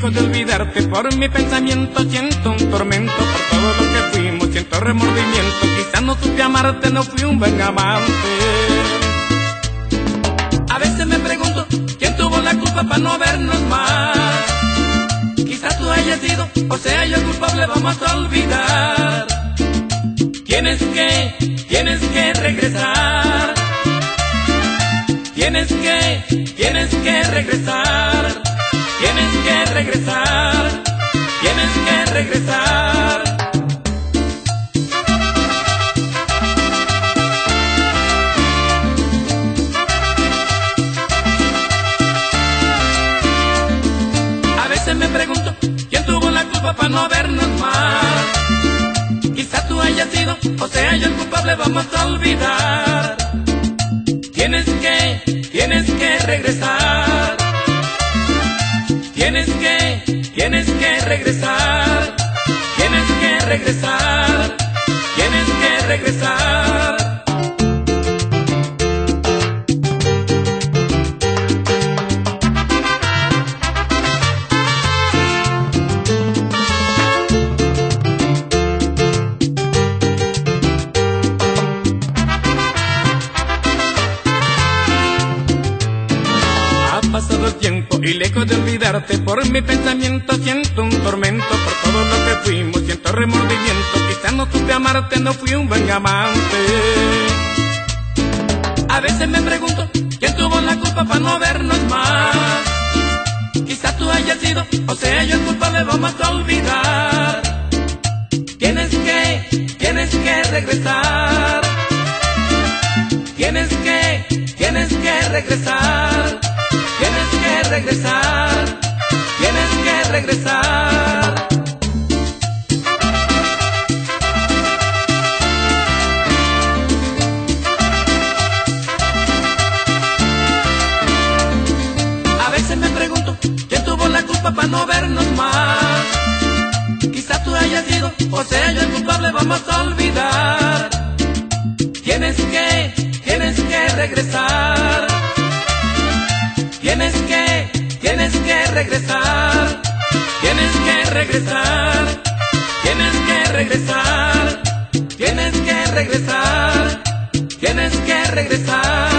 lejos de olvidarte, por mi pensamiento siento un tormento. Por todo lo que fuimos siento remordimiento. Quizás no supe amarte, no fui un buen amante. A veces me pregunto, ¿quién tuvo la culpa para no vernos más? Quizás tú hayas sido, o sea yo el culpable, vamos a olvidar. Tienes que regresar. Tienes que regresar. Tienes que regresar. Tienes que regresar. A veces me pregunto, ¿quién tuvo la culpa para no vernos más? Quizá tú hayas sido, o sea yo el culpable, vamos a olvidar. Tienes que regresar. Tienes que regresar. Tienes que regresar. Tienes que regresar. Ha pasado el tiempo y lejos de olvidarte, por mi pensamiento siento un tormento. Por todo lo que fuimos siento remordimiento. Quizás no supe amarte, no fui un buen amante. A veces me pregunto, ¿quién tuvo la culpa para no vernos más? Quizás tú hayas sido, o sea yo el culpable, vamos a olvidar. Tienes que regresar. Tienes que regresar. Tienes que regresar. Tienes que regresar. A veces me pregunto, ¿quién tuvo la culpa para no vernos más? Quizás tú hayas sido, o sea yo el culpable, vamos a olvidar. Tienes que regresar. Tienes que regresar. Tienes que regresar. Tienes que regresar. Tienes que regresar. Tienes que regresar.